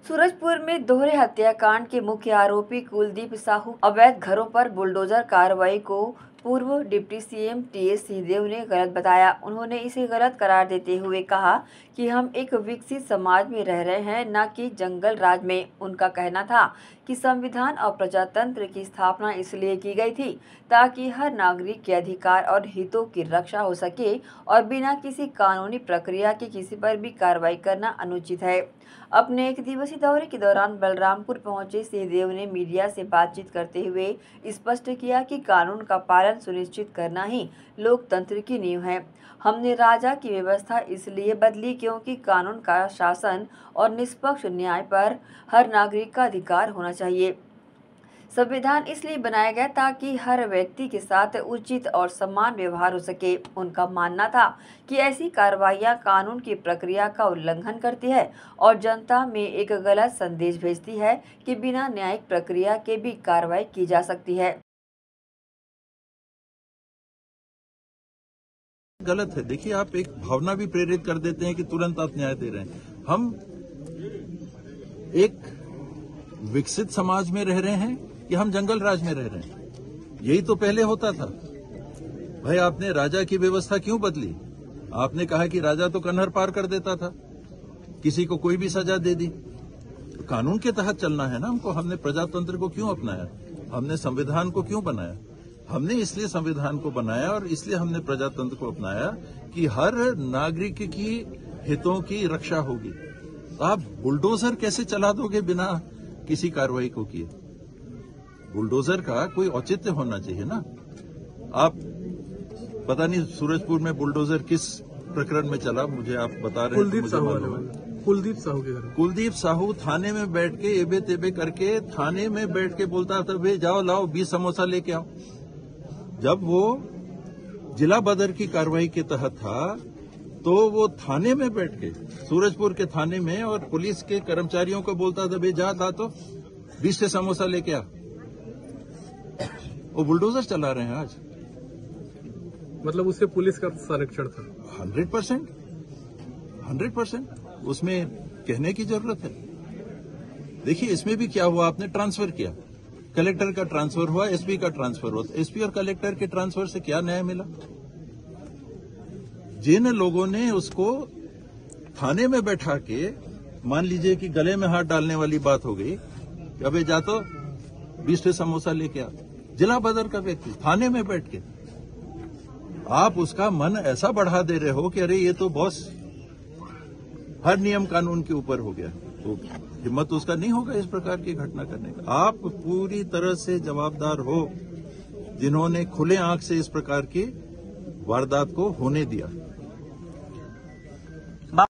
सूरजपुर में दोहरे हत्याकांड के मुख्य आरोपी कुलदीप साहू अवैध घरों पर बुलडोजर कार्रवाई को पूर्व डिप्टी सीएम टीएस सिंहदेव ने गलत बताया। उन्होंने इसे गलत करार देते हुए कहा कि हम एक विकसित समाज में रह रहे हैं, न कि जंगल राज में। उनका कहना था कि संविधान और प्रजातंत्र की स्थापना इसलिए की गई थी ताकि हर नागरिक के अधिकार और हितों की रक्षा हो सके और बिना किसी कानूनी प्रक्रिया के किसी पर भी कार्रवाई करना अनुचित है। अपने एक दिवसीय दौरे के दौरान बलरामपुर पहुंचे सिंहदेव ने मीडिया से बातचीत करते हुए स्पष्ट किया कि कानून का पालन सुनिश्चित करना ही लोकतंत्र की नींव है। हमने राजा की व्यवस्था इसलिए बदली क्योंकि कानून का शासन और निष्पक्ष न्याय पर हर नागरिक का अधिकार होना चाहिए। संविधान इसलिए बनाया गया ताकि हर व्यक्ति के साथ उचित और समान व्यवहार हो सके। उनका मानना था कि ऐसी कार्रवाइयां कानून की प्रक्रिया का उल्लंघन करती है और जनता में एक गलत संदेश भेजती है कि बिना न्यायिक प्रक्रिया के भी कार्रवाई की जा सकती है। गलत है। देखिए, आप एक भावना भी प्रेरित कर देते हैं कि तुरंत आप न्याय दे रहे हैं। हम एक विकसित समाज में रह रहे हैं कि हम जंगल राज में रह रहे हैं? यही तो पहले होता था। भाई, आपने राजा की व्यवस्था क्यों बदली? आपने कहा कि राजा तो कन्हर पार कर देता था, किसी को कोई भी सजा दे दी। तो कानून के तहत चलना है ना हमको। हमने प्रजातंत्र को क्यों अपनाया? हमने संविधान को क्यों बनाया? हमने इसलिए संविधान को बनाया और इसलिए हमने प्रजातंत्र को अपनाया कि हर नागरिक की हितों की रक्षा होगी। तो आप बुलडोजर कैसे चला दोगे बिना किसी कार्रवाई को किए? बुलडोजर का कोई औचित्य होना चाहिए ना। आप पता नहीं सूरजपुर में बुलडोजर किस प्रकरण में चला, मुझे आप बता रहे हैं। कुलदीप साहू थाने में बैठ के एबे तेबे करके थाने में बैठ के बोलता था, भाई जाओ लाओ 20 समोसा लेके आओ। जब वो जिला बदर की कार्रवाई के तहत था तो वो थाने में बैठ के, सूरजपुर के थाने में, और पुलिस के कर्मचारियों को बोलता था, भाई जा ला तो 20 से समोसा लेके आ। वो बुलडोजर चला रहे हैं आज। मतलब उससे पुलिस का संरक्षण था। 100%। उसमें कहने की जरूरत है। देखिए, इसमें भी क्या हुआ, आपने ट्रांसफर किया, कलेक्टर का ट्रांसफर हुआ, एसपी का ट्रांसफर हुआ। एसपी और कलेक्टर के ट्रांसफर से क्या न्याय मिला? जिन लोगों ने उसको थाने में बैठा के, मान लीजिए कि गले में हाथ डालने वाली बात हो गई कि अबे जा तो 20 से समोसा लेके आ, जिला बदर का व्यक्ति थाने में बैठ के, आप उसका मन ऐसा बढ़ा दे रहे हो कि अरे ये तो बॉस हर नियम कानून के ऊपर हो गया। तो हिम्मत उसका नहीं होगा इस प्रकार की घटना करने का। आप पूरी तरह से जवाबदार हो जिन्होंने खुले आंख से इस प्रकार की वारदात को होने दिया।